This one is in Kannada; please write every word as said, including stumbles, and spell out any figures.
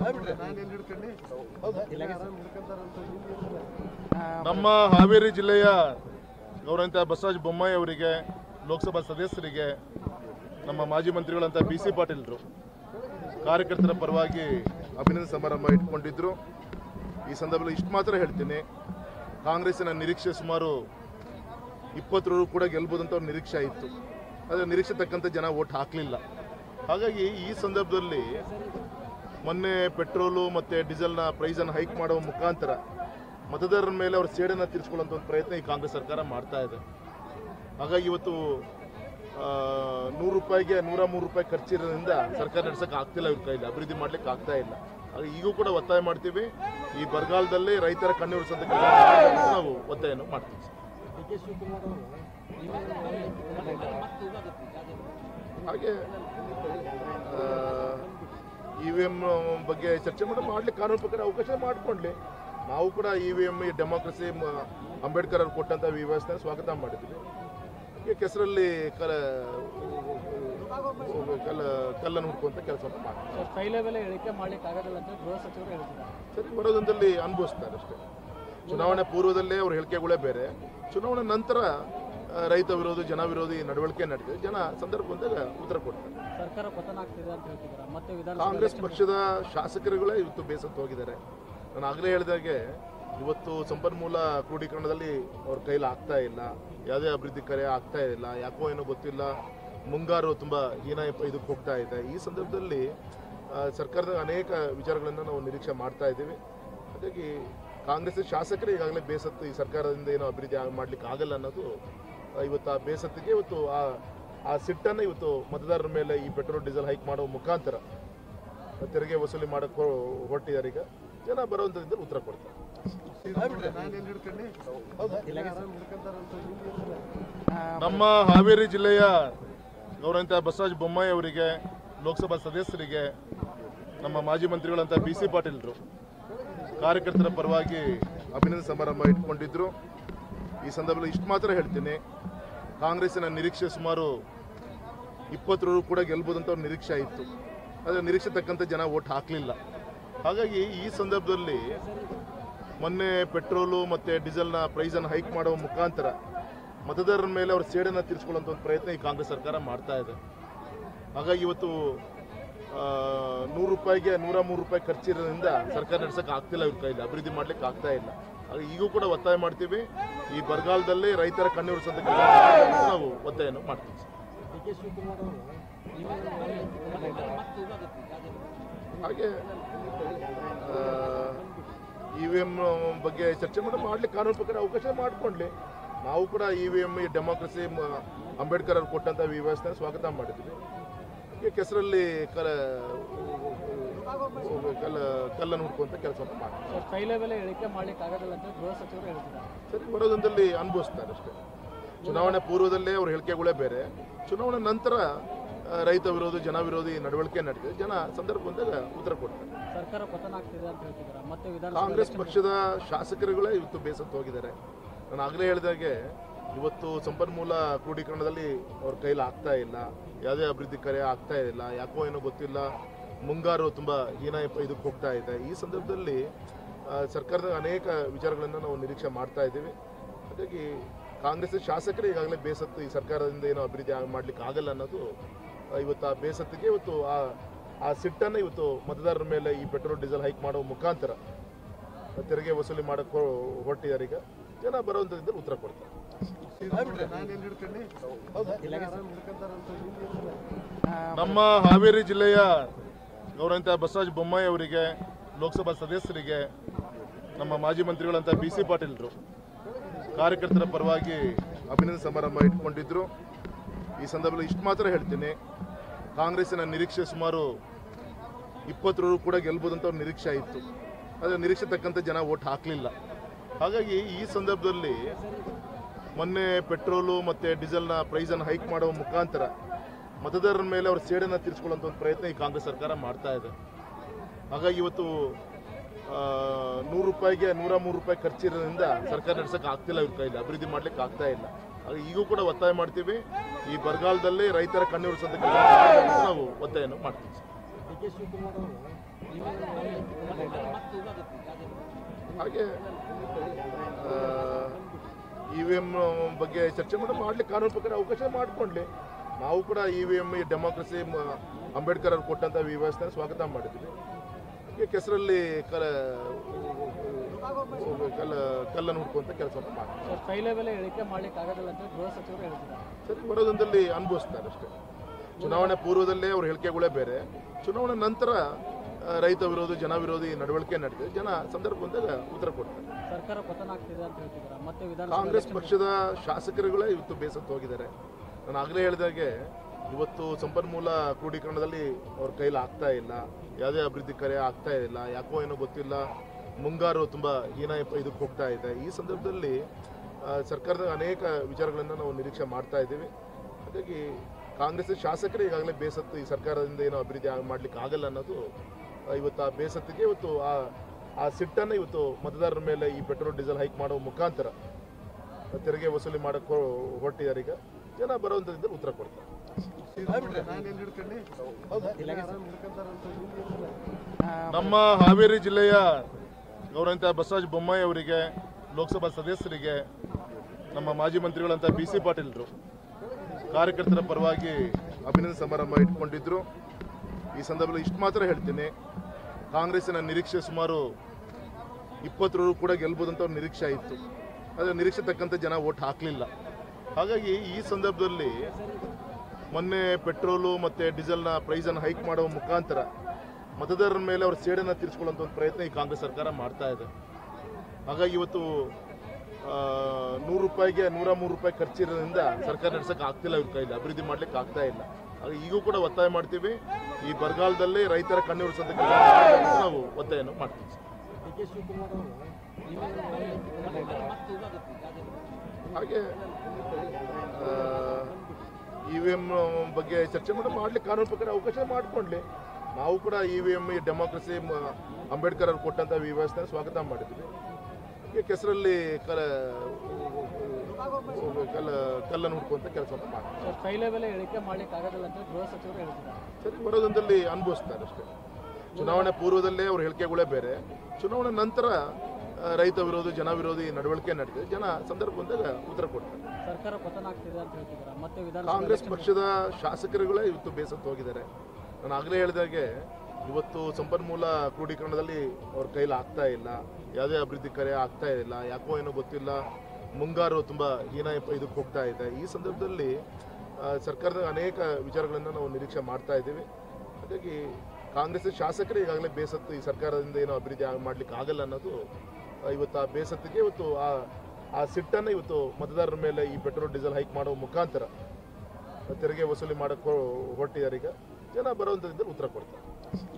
ನಮ್ಮ ಹಾವೇರಿ ಜಿಲ್ಲೆಯ ಗೌರವಾನ್ವಿತ ಬಸವರಾಜ ಬೊಮ್ಮಾಯಿ ಅವರಿಗೆ, ಲೋಕಸಭಾ ಸದಸ್ಯರಿಗೆ, ನಮ್ಮ ಮಾಜಿ ಮಂತ್ರಿಗಳಂತ ಬಿ ಸಿ ಪಾಟೀಲ್ರು ಕಾರ್ಯಕರ್ತರ ಪರವಾಗಿ ಅಭಿನಂದನೆ ಸಮಾರಂಭ ಇಟ್ಕೊಂಡಿದ್ರು. ಈ ಸಂದರ್ಭದಲ್ಲಿ ಇಷ್ಟು ಮಾತ್ರ ಹೇಳ್ತೀನಿ, ಕಾಂಗ್ರೆಸ್ಸಿನ ನಿರೀಕ್ಷೆ ಸುಮಾರು ಇಪ್ಪತ್ತರವರೆಗೂ ಕೂಡ ಗೆಲ್ಬೋದಂತ ಅವ್ರ ನಿರೀಕ್ಷೆ ಇತ್ತು. ಆದರೆ ನಿರೀಕ್ಷೆ ತಕ್ಕಂತೆ ಜನ ಓಟ್ ಹಾಕಲಿಲ್ಲ. ಹಾಗಾಗಿ ಈ ಸಂದರ್ಭದಲ್ಲಿ ಮೊನ್ನೆ ಪೆಟ್ರೋಲು ಮತ್ತು ಡೀಸೆಲ್ನ ಪ್ರೈಸನ್ನು ಹೈಕ್ ಮಾಡುವ ಮುಖಾಂತರ ಮತದಾರರ ಮೇಲೆ ಅವ್ರ ಸೇಡನ್ನು ತೀರಿಸ್ಕೊಳ್ಳುವಂಥ ಒಂದು ಪ್ರಯತ್ನ ಈ ಕಾಂಗ್ರೆಸ್ ಸರ್ಕಾರ ಮಾಡ್ತಾ ಇದೆ. ಹಾಗಾಗಿ ಇವತ್ತು ನೂರು ರೂಪಾಯಿಗೆ ನೂರ ಮೂರು ರೂಪಾಯಿ ಖರ್ಚಿರೋದ್ರಿಂದ ಸರ್ಕಾರ ನಡೆಸೋಕೆ ಆಗ್ತಿಲ್ಲ, ಇವ್ರ ಕೈಲಿ ಅಭಿವೃದ್ಧಿ ಮಾಡ್ಲಿಕ್ಕೆ ಆಗ್ತಾ ಇಲ್ಲ. ಹಾಗೆ ಈಗೂ ಕೂಡ ಒತ್ತಾಯ ಮಾಡ್ತೀವಿ, ಈ ಬರಗಾಲದಲ್ಲಿ ರೈತರ ಕಣ್ಣುರಿಸುವಂಥ ಕೆಲಸ ನಾವು ಒತ್ತಾಯವನ್ನು ಮಾಡ್ತೀವಿ. ಹಾಗೆ ಇ ವಿ ಎಮ್ ಬಗ್ಗೆ ಚರ್ಚೆ ಮಾಡಿ ಮಾಡ್ಲಿಕ್ಕೆ ಕಾನೂನು ಪ್ರಕಾರ ಅವಕಾಶ ಮಾಡಿಕೊಂಡ್ಲಿ. ನಾವು ಕೂಡ E V M democracy Ambedkar ಅವರು ಕೊಟ್ಟಂಥ ವ್ಯವಸ್ಥೆ ಸ್ವಾಗತ ಮಾಡಿದ್ವಿ. ಈಗ ಕೆಸರಲ್ಲಿ ಕಲ ಕಲ್ಲ ಕಲ್ಲನ್ನು ಹುಡ್ಕುವಂಥ ಕೆಲಸವನ್ನು ಮಾಡ್ತಾರೆ. ಸರಿ, ಬರೋದೊಂದಲ್ಲಿ ಅನುಭವಿಸ್ತಾರೆ ಅಷ್ಟೇ. ಚುನಾವಣೆ ಪೂರ್ವದಲ್ಲೇ ಅವ್ರ ಹೇಳಿಕೆಗಳೇ ಬೇರೆ, ಚುನಾವಣೆ ನಂತರ ರೈತ ವಿರೋಧಿ ಜನ ವಿರೋಧಿ ನಡವಳಿಕೆ ನಡೆದಿದೆ. ಜನ ಸಂದರ್ಭ ಬಂದಾಗ ಉತ್ತರ ಕೊಡ್ತಾರೆ. ಸರ್ಕಾರ ಪತನ ಆಗ್ತಿದೆ ಅಂತ ಹೇಳ್ತಿದ್ದಾರೆ. ಮತ್ತೆ ಕಾಂಗ್ರೆಸ್ ಪಕ್ಷದ ಶಾಸಕರುಗಳೇ ಇವತ್ತು ಬೇಸತ್ತು ಹೋಗಿದ್ದಾರೆ. ನಾನು ಆಗಲೇ ಹೇಳಿದಾಗೆ ಇವತ್ತು ಸಂಪನ್ಮೂಲ ಕ್ರೋಢೀಕರಣದಲ್ಲಿ ಅವ್ರ ಕೈಲಿ ಆಗ್ತಾ ಇಲ್ಲ, ಯಾವುದೇ ಅಭಿವೃದ್ಧಿ ಕಾರ್ಯ ಆಗ್ತಾ ಇಲ್ಲ, ಯಾಕೋ ಏನೋ ಗೊತ್ತಿಲ್ಲ. ಮುಂಗಾರು ತುಂಬ ಹೀನ ಇದಕ್ಕೆ ಹೋಗ್ತಾ ಇದೆ. ಈ ಸಂದರ್ಭದಲ್ಲಿ ಸರ್ಕಾರದ ಅನೇಕ ವಿಚಾರಗಳನ್ನು ನಾವು ನಿರೀಕ್ಷೆ ಮಾಡ್ತಾ ಇದ್ದೀವಿ. ಹಾಗಾಗಿ ಕಾಂಗ್ರೆಸ್ ಶಾಸಕರು ಈಗಾಗಲೇ ಬೇಸತ್ತು, ಈ ಸರ್ಕಾರದಿಂದ ಏನೋ ಅಭಿವೃದ್ಧಿ ಮಾಡಲಿಕ್ಕೆ ಆಗಲ್ಲ ಅನ್ನೋದು ಇವತ್ತು ಆ ಬೇಸತ್ತಿಗೆ ಇವತ್ತು ಆ ಆ ಸಿಟ್ಟನ್ನು ಇವತ್ತು ಮತದಾರರ ಮೇಲೆ ಈ ಪೆಟ್ರೋಲ್ ಡೀಸೆಲ್ ಹೈಕ್ ಮಾಡುವ ಮುಖಾಂತರ ತೆರಿಗೆ ವಸೂಲಿ ಮಾಡೋಕ್ಕೆ ಹೊರಟಿದ್ದಾರೆ. ಈಗ ಜನ ಬರುವಂಥದ್ರಿಂದ ಉತ್ತರ ಕೊಡ್ತಾರೆ. ನಮ್ಮ ಹಾವೇರಿ ಜಿಲ್ಲೆಯ ಗೌರವಾನ್ವಿತ ಬಸವರಾಜ ಬೊಮ್ಮಾಯಿ ಅವರಿಗೆ, ಲೋಕಸಭಾ ಸದಸ್ಯರಿಗೆ, ನಮ್ಮ ಮಾಜಿ ಮಂತ್ರಿಗಳಂತ ಬಿ ಸಿ ಪಾಟೀಲ್ರು ಕಾರ್ಯಕರ್ತರ ಪರವಾಗಿ ಅಭಿನಂದನೆ ಸಮಾರಂಭ ಇಟ್ಕೊಂಡಿದ್ರು. ಈ ಸಂದರ್ಭದಲ್ಲಿ ಇಷ್ಟು ಮಾತ್ರ ಹೇಳ್ತೀನಿ, ಕಾಂಗ್ರೆಸ್ಸಿನ ನಿರೀಕ್ಷೆ ಸುಮಾರು ಇಪ್ಪತ್ತರವರೆಗೂ ಕೂಡ ಗೆಲ್ಬೋದಂತ ಅವ್ರ ನಿರೀಕ್ಷೆ ಇತ್ತು. ಆದರೆ ನಿರೀಕ್ಷೆ ತಕ್ಕಂತೆ ಜನ ಓಟ್ ಹಾಕಲಿಲ್ಲ. ಹಾಗಾಗಿ ಈ ಸಂದರ್ಭದಲ್ಲಿ ಮೊನ್ನೆ ಪೆಟ್ರೋಲು ಮತ್ತು ಡೀಸೆಲ್ನ ಪ್ರೈಸನ್ನು ಹೈಕ್ ಮಾಡುವ ಮುಖಾಂತರ ಮತದಾರರ ಮೇಲೆ ಅವ್ರ ಸೇಡನ್ನು ತೀರಿಸ್ಕೊಳ್ಳುವಂಥ ಒಂದು ಪ್ರಯತ್ನ ಈ ಕಾಂಗ್ರೆಸ್ ಸರ್ಕಾರ ಮಾಡ್ತಾ ಇದೆ. ಹಾಗಾಗಿ ಇವತ್ತು ನೂರು ರೂಪಾಯಿಗೆ ನೂರ ಮೂರು ರೂಪಾಯಿ ಖರ್ಚಿರೋದ್ರಿಂದ ಸರ್ಕಾರ ನಡೆಸೋಕೆ ಆಗ್ತಿಲ್ಲ, ಇವ್ರ ಕೈಲಿ ಅಭಿವೃದ್ಧಿ ಮಾಡ್ಲಿಕ್ಕೆ ಆಗ್ತಾ ಇಲ್ಲ. ಹಾಗೆ ಈಗೂ ಕೂಡ ಒತ್ತಾಯ ಮಾಡ್ತೀವಿ, ಈ ಬರಗಾಲದಲ್ಲಿ ರೈತರ ಕಣ್ಣುರಿಸುವಂಥ ಕೆಲಸ ನಾವು ಒತ್ತಾಯವನ್ನು ಮಾಡ್ತೀವಿ. ಹಾಗೆ ಇ ವಿ ಎಮ್ ಬಗ್ಗೆ ಚರ್ಚೆ ಮಾಡಿ ಮಾಡ್ಲಿಕ್ಕೆ ಕಾನೂನು ಪ್ರಕಾರ ಅವಕಾಶ ಮಾಡಿಕೊಂಡ್ಲಿ. ನಾವು ಕೂಡ E V M democracy Ambedkar ಅವರು ಕೊಟ್ಟಂಥ ವ್ಯವಸ್ಥೆ ಸ್ವಾಗತ ಮಾಡಿದ್ವಿ. ಈಗ ಕೆಸರಲ್ಲಿ ಕಲ ಕಲ್ಲ ಕಲ್ಲನ್ನು ಹುಡ್ಕುವಂಥ ಕೆಲಸವನ್ನು ಮಾಡ್ತಾರೆ. ಸರಿ, ಬರೋದೊಂದಲ್ಲಿ ಅನುಭವಿಸ್ತಾರೆ ಅಷ್ಟೇ. ಚುನಾವಣೆ ಪೂರ್ವದಲ್ಲೇ ಅವ್ರ ಹೇಳಿಕೆಗಳೇ ಬೇರೆ, ಚುನಾವಣೆ ನಂತರ ರೈತ ವಿರೋಧಿ ಜನ ವಿರೋಧಿ ನಡವಳಿಕೆ ನಡೆದಿದೆ. ಜನ ಸಂದರ್ಭ ಬಂದಾಗ ಉತ್ತರ ಕೊಡ್ತಾರೆ. ಸರ್ಕಾರ ಪತನ ಆಗ್ತಿದೆ ಅಂತ ಹೇಳ್ತಿದ್ದಾರೆ. ಮತ್ತೆ ಕಾಂಗ್ರೆಸ್ ಪಕ್ಷದ ಶಾಸಕರುಗಳೇ ಇವತ್ತು ಬೇಸತ್ತು ಹೋಗಿದ್ದಾರೆ. ನಾನು ಆಗಲೇ ಹೇಳಿದಾಗೆ ಇವತ್ತು ಸಂಪನ್ಮೂಲ ಕ್ರೋಢೀಕರಣದಲ್ಲಿ ಅವ್ರ ಕೈಲಿ ಆಗ್ತಾ ಇಲ್ಲ, ಯಾವುದೇ ಅಭಿವೃದ್ಧಿ ಕಾರ್ಯ ಆಗ್ತಾ ಇಲ್ಲ, ಯಾಕೋ ಏನೋ ಗೊತ್ತಿಲ್ಲ. ಮುಂಗಾರು ತುಂಬ ಹೀನ ಇದಕ್ಕೆ ಹೋಗ್ತಾ ಇದೆ. ಈ ಸಂದರ್ಭದಲ್ಲಿ ಸರ್ಕಾರದ ಅನೇಕ ವಿಚಾರಗಳನ್ನು ನಾವು ನಿರೀಕ್ಷೆ ಮಾಡ್ತಾ ಇದ್ದೀವಿ. ಹಾಗಾಗಿ ಕಾಂಗ್ರೆಸ್ ಶಾಸಕರು ಈಗಾಗಲೇ ಬೇಸತ್ತು, ಈ ಸರ್ಕಾರದಿಂದ ಏನೋ ಅಭಿವೃದ್ಧಿ ಮಾಡಲಿಕ್ಕೆ ಆಗಲ್ಲ ಅನ್ನೋದು ಇವತ್ತು ಆ ಬೇಸತ್ತಿಗೆ ಇವತ್ತು ಆ ಆ ಸಿಟ್ಟನ್ನು ಇವತ್ತು ಮತದಾರರ ಮೇಲೆ ಈ ಪೆಟ್ರೋಲ್ ಡೀಸೆಲ್ ಹೈಕ್ ಮಾಡುವ ಮುಖಾಂತರ ತೆರಿಗೆ ವಸೂಲಿ ಮಾಡೋಕ್ಕೆ ಹೊರಟಿದ್ದಾರೆ. ಈಗ ಜನ ಬರುವಂಥದ್ರಿಂದ ಉತ್ತರ ಕೊಡ್ತಾರೆ. ನಮ್ಮ ಹಾವೇರಿ ಜಿಲ್ಲೆಯ ಗೌರವಾನ್ವಿತ ಬಸವರಾಜ ಬೊಮ್ಮಾಯಿ ಅವರಿಗೆ, ಲೋಕಸಭಾ ಸದಸ್ಯರಿಗೆ, ನಮ್ಮ ಮಾಜಿ ಮಂತ್ರಿಗಳಂತ ಬಿ ಸಿ ಪಾಟೀಲ್ರು ಕಾರ್ಯಕರ್ತರ ಪರವಾಗಿ ಅಭಿನಂದನೆ ಸಮಾರಂಭ ಇಟ್ಕೊಂಡಿದ್ರು. ಈ ಸಂದರ್ಭದಲ್ಲಿ ಇಷ್ಟು ಮಾತ್ರ ಹೇಳ್ತೀನಿ, ಕಾಂಗ್ರೆಸ್ಸಿನ ನಿರೀಕ್ಷೆ ಸುಮಾರು ಇಪ್ಪತ್ತರವರೆಗೂ ಕೂಡ ಗೆಲ್ಬೋದಂತ ಅವ್ರ ನಿರೀಕ್ಷೆ ಇತ್ತು. ಆದರೆ ನಿರೀಕ್ಷೆ ತಕ್ಕಂತೆ ಜನ ಓಟ್ ಹಾಕಲಿಲ್ಲ. ಹಾಗಾಗಿ ಈ ಸಂದರ್ಭದಲ್ಲಿ ಮೊನ್ನೆ ಪೆಟ್ರೋಲು ಮತ್ತು ಡೀಸೆಲ್ನ ಪ್ರೈಸನ್ನು ಹೈಕ್ ಮಾಡುವ ಮುಖಾಂತರ ಮತದಾರರ ಮೇಲೆ ಅವ್ರ ಸೇಡನ್ನು ತೀರಿಸ್ಕೊಳ್ಳುವಂಥ ಒಂದು ಪ್ರಯತ್ನ ಈ ಕಾಂಗ್ರೆಸ್ ಸರ್ಕಾರ ಮಾಡ್ತಾ ಇದೆ. ಹಾಗಾಗಿ ಇವತ್ತು ನೂರು ರೂಪಾಯಿಗೆ ನೂರ ಮೂರು ರೂಪಾಯಿ ಖರ್ಚಿರೋದ್ರಿಂದ ಸರ್ಕಾರ ನಡೆಸೋಕೆ ಆಗ್ತಿಲ್ಲ, ಇವ್ರ ಕೈಲಿ ಅಭಿವೃದ್ಧಿ ಮಾಡ್ಲಿಕ್ಕೆ ಆಗ್ತಾ ಇಲ್ಲ. ಹಾಗೆ ಈಗೂ ಕೂಡ ಒತ್ತಾಯ ಮಾಡ್ತೀವಿ, ಈ ಬರಗಾಲದಲ್ಲಿ ರೈತರ ಕಣ್ಣುರಿಸುವಂಥ ಕೆಲಸ ನಾವು ಒತ್ತಾಯವನ್ನು ಮಾಡ್ತೀವಿ. ಹಾಗೆ ಇ ವಿ ಎಮ್ ಬಗ್ಗೆ ಚರ್ಚೆ ಮಾಡಿ ಮಾಡ್ಲಿಕ್ಕೆ ಕಾನೂನು ಪ್ರಕಾರ ಅವಕಾಶ ಮಾಡಿಕೊಂಡ್ಲಿ. ನಾವು ಕೂಡ E V M democracy Ambedkar ಅವರು ಕೊಟ್ಟಂಥ ವ್ಯವಸ್ಥೆ ಸ್ವಾಗತ ಮಾಡಿದ್ವಿ. ಈಗ ಕೆಸರಲ್ಲಿ ಕಲ ಕಲ್ಲ ಕಲ್ಲನ್ನು ಹುಡ್ಕುವಂಥ ಕೆಲಸವನ್ನು ಮಾಡ್ತೀವಿ. ತೈಲ ಬೆಲೆ ಇಳಿಕೆ ಮಾಡ್ಲಿಕ್ಕೆ ಆಗೋದಿಲ್ಲ ಅಂತ ಗೃಹ ಸಚಿವರು ಹೇಳ್ತಿದ್ದಾರೆ. ಸರಿ, ಬರೋದೊಂದಲ್ಲಿ ಅನುಭವಿಸ್ತಾರೆ ಅಷ್ಟೇ. ಚುನಾವಣೆ ಪೂರ್ವದಲ್ಲೇ ಅವ್ರ ಹೇಳಿಕೆಗಳೇ ಬೇರೆ, ಚುನಾವಣೆ ನಂತರ ರೈತ ವಿರೋಧಿ ಜನ ವಿರೋಧಿ ನಡವಳಿಕೆ ನಡೆದಿದೆ. ಜನ ಸಂದರ್ಭ ಬಂದಾಗ ಉತ್ತರ ಕೊಡ್ತಾರೆ. ಸರ್ಕಾರ ಪತನ ಆಗ್ತಿದೆ ಅಂತ ಹೇಳ್ತಿದ್ದಾರೆ. ಮತ್ತೆ ವಿಧಾನ ಕಾಂಗ್ರೆಸ್ ಪಕ್ಷದ ಶಾಸಕರುಗಳೇ ಇವತ್ತು ಬೇಸತ್ತು ಹೋಗಿದ್ದಾರೆ. ನಾನು ಆಗಲೇ ಹೇಳಿದಾಗೆ ಇವತ್ತು ಸಂಪನ್ಮೂಲ ಕ್ರೋಢೀಕರಣದಲ್ಲಿ ಅವ್ರ ಕೈಲಿ ಆಗ್ತಾ ಇಲ್ಲ, ಯಾವುದೇ ಅಭಿವೃದ್ಧಿ ಕಾರ್ಯ ಆಗ್ತಾ ಇಲ್ಲ, ಯಾಕೋ ಏನೋ ಗೊತ್ತಿಲ್ಲ. ಮುಂಗಾರು ತುಂಬ ಹೀನ ಇದಕ್ಕೆ ಹೋಗ್ತಾ ಇದೆ. ಈ ಸಂದರ್ಭದಲ್ಲಿ ಸರ್ಕಾರದ ಅನೇಕ ವಿಚಾರಗಳನ್ನು ನಾವು ನಿರೀಕ್ಷೆ ಮಾಡ್ತಾ ಇದ್ದೀವಿ. ಹಾಗಾಗಿ ಕಾಂಗ್ರೆಸ್ ಶಾಸಕರು ಈಗಾಗಲೇ ಬೇಸತ್ತು, ಈ ಸರ್ಕಾರದಿಂದ ಏನೋ ಅಭಿವೃದ್ಧಿ ಮಾಡ್ಲಿಕ್ಕೆ ಆಗಲ್ಲ ಅನ್ನೋದು ಇವತ್ತು ಆ ಬೇಸತ್ತಿಗೆ ಇವತ್ತು ಆ ಆ ಸಿಟ್ಟನ್ನು ಇವತ್ತು ಮತದಾರರ ಮೇಲೆ ಈ ಪೆಟ್ರೋಲ್ ಡೀಸೆಲ್ ಹೈಕ್ ಮಾಡುವ ಮುಖಾಂತರ ತೆರಿಗೆ ವಸೂಲಿ ಮಾಡಕ್ಕೆ ಹೊರಟಿದ್ದಾರೆ. ಈಗ ಜನ ಬರುವಂಥದ್ರಿಂದ ಉತ್ತರ ಕೊಡ್ತಾರೆ. ನಮ್ಮ ಹಾವೇರಿ ಜಿಲ್ಲೆಯ ಗೌರವಾನ್ವಿತ ಬಸವರಾಜ ಬೊಮ್ಮಾಯಿ ಅವರಿಗೆ, ಲೋಕಸಭಾ ಸದಸ್ಯರಿಗೆ, ನಮ್ಮ ಮಾಜಿ ಮಂತ್ರಿಗಳಂತ ಬಿ ಸಿ ಪಾಟೀಲ್ರು ಕಾರ್ಯಕರ್ತರ ಪರವಾಗಿ ಅಭಿನಂದನೆ ಸಮಾರಂಭ ಇಟ್ಕೊಂಡಿದ್ರು. ಈ ಸಂದರ್ಭದಲ್ಲಿ ಇಷ್ಟು ಮಾತ್ರ ಹೇಳ್ತೀನಿ, ಕಾಂಗ್ರೆಸ್ಸಿನ ನಿರೀಕ್ಷೆ ಸುಮಾರು ಇಪ್ಪತ್ತರವರು ಕೂಡ ಗೆಲ್ಬೋದಂತ ಅವ್ರ ನಿರೀಕ್ಷೆ ಇತ್ತು. ಆದರೆ ನಿರೀಕ್ಷೆ ತಕ್ಕಂಥ ಜನ ಓಟ್ ಹಾಕಲಿಲ್ಲ. ಹಾಗಾಗಿ ಈ ಸಂದರ್ಭದಲ್ಲಿ ಮೊನ್ನೆ ಪೆಟ್ರೋಲು ಮತ್ತು ಡೀಸೆಲ್ನ ಪ್ರೈಸನ್ನು ಹೈಕ್ ಮಾಡುವ ಮುಖಾಂತರ ಮತದಾರರ ಮೇಲೆ ಅವ್ರ ಸೇಡನ್ನು ತೀರಿಸ್ಕೊಳ್ಳುವಂಥ ಒಂದು ಪ್ರಯತ್ನ ಈ ಕಾಂಗ್ರೆಸ್ ಸರ್ಕಾರ ಮಾಡ್ತಾ ಇದೆ. ಹಾಗಾಗಿ ಇವತ್ತು ನೂರು ರೂಪಾಯಿಗೆ ನೂರ ಮೂರು ರೂಪಾಯಿ ಖರ್ಚಿರೋದ್ರಿಂದ ಸರ್ಕಾರ ನಡೆಸೋಕೆ ಆಗ್ತಿಲ್ಲ, ಇವ್ರ ಕೈಲಿ ಅಭಿವೃದ್ಧಿ ಮಾಡ್ಲಿಕ್ಕೆ ಆಗ್ತಾ ಇಲ್ಲ. ಹಾಗೆ ಈಗೂ ಕೂಡ ಒತ್ತಾಯ ಮಾಡ್ತೀವಿ, ಈ ಬರಗಾಲದಲ್ಲಿ ರೈತರ ಕಣ್ಣೀರು ಉಳಿಸೋಂಥ ಕೆಲಸ ನಾವು ಒತ್ತಾಯನ ಮಾಡ್ತೀವಿ. ಹಾಗೆ ಇ ವಿ ಎಮ್ ಬಗ್ಗೆ ಚರ್ಚೆ ಮಾಡಿ ಮಾಡ್ಲಿಕ್ಕೆ ಕಾನೂನು ಪ್ರಕಾರ ಅವಕಾಶ ಮಾಡಿಕೊಂಡ್ಲಿ. ನಾವು ಕೂಡ E V M democracy Ambedkar ಅವರು ಕೊಟ್ಟಂಥ ವ್ಯವಸ್ಥೆ ಸ್ವಾಗತ ಮಾಡಿದ್ವಿ. ಈಗ ಕೆಸರಲ್ಲಿ ಕಲ ಕಲ್ಲ ಕಲ್ಲನ್ನು ಹುಡ್ಕುವಂಥ ಕೆಲಸವನ್ನು ಮಾಡ್ತೀವಿ. ತೈಲ ಬೆಲೆ ಇಳಿಕೆ ಮಾಡ್ಲಿಕ್ಕೆ ಆಗೋದಿಲ್ಲ ಅಂತ ಗೃಹ ಸಚಿವರು ಹೇಳ್ತಿದ್ದಾರೆ. ಸರಿ, ಬರೋದೊಂದಲ್ಲಿ ಅನುಭವಿಸ್ತಾರೆ ಅಷ್ಟೇ. ಚುನಾವಣೆ ಪೂರ್ವದಲ್ಲೇ ಅವ್ರ ಹೇಳಿಕೆಗಳೇ ಬೇರೆ, ಚುನಾವಣೆ ನಂತರ ರೈತ ವಿರೋಧಿ ಜನ ವಿರೋಧಿ ನಡವಳಿಕೆ ನಡೆದಿದೆ. ಜನ ಸಂದರ್ಭ ಬಂದಾಗ ಉತ್ತರ ಕೊಡ್ತಾರೆ. ಸರ್ಕಾರ ಪತನ ಆಗ್ತಿದೆ ಅಂತ ಹೇಳ್ತಿದ್ದಾರೆ. ಮತ್ತೆ ವಿಧಾನ ಕಾಂಗ್ರೆಸ್ ಪಕ್ಷದ ಶಾಸಕರುಗಳೇ ಇವತ್ತು ಬೇಸತ್ತು ಹೋಗಿದ್ದಾರೆ. ನಾನು ಆಗಲೇ ಹೇಳಿದಾಗೆ ಇವತ್ತು ಸಂಪನ್ಮೂಲ ಕ್ರೋಢೀಕರಣದಲ್ಲಿ ಅವ್ರ ಕೈಲಿ ಆಗ್ತಾ ಇಲ್ಲ, ಯಾವುದೇ ಅಭಿವೃದ್ಧಿ ಕಾರ್ಯ ಆಗ್ತಾ ಇಲ್ಲ, ಯಾಕೋ ಏನೋ ಗೊತ್ತಿಲ್ಲ. ಮುಂಗಾರು ತುಂಬ ಹೀನ ಇದಕ್ಕೆ ಹೋಗ್ತಾ ಇದೆ. ಈ ಸಂದರ್ಭದಲ್ಲಿ ಸರ್ಕಾರದ ಅನೇಕ ವಿಚಾರಗಳನ್ನು ನಾವು ನಿರೀಕ್ಷೆ ಮಾಡ್ತಾ ಇದ್ದೀವಿ. ಹಾಗಾಗಿ ಕಾಂಗ್ರೆಸ್ ಶಾಸಕರು ಈಗಾಗಲೇ ಬೇಸತ್ತು, ಈ ಸರ್ಕಾರದಿಂದ ಏನೋ ಅಭಿವೃದ್ಧಿ ಮಾಡ್ಲಿಕ್ಕೆ ಆಗಲ್ಲ ಅನ್ನೋದು ಇವತ್ತು ಆ ಬೇಸತ್ತಿಗೆ ಇವತ್ತು ಆ ಆ ಸಿಟ್ಟನ್ನು ಇವತ್ತು ಮತದಾರರ ಮೇಲೆ ಈ ಪೆಟ್ರೋಲ್ ಡೀಸೆಲ್ ಹೈಕ್ ಮಾಡುವ ಮುಖಾಂತರ ತೆರಿಗೆ ವಸೂಲಿ ಮಾಡಕ್ಕೆ ಹೊರಟಿದ್ದಾರೆ. ಈಗ ಜನ ಬರುವಂಥದ್ರಿಂದ ಉತ್ತರ ಕೊಡ್ತಾರೆ.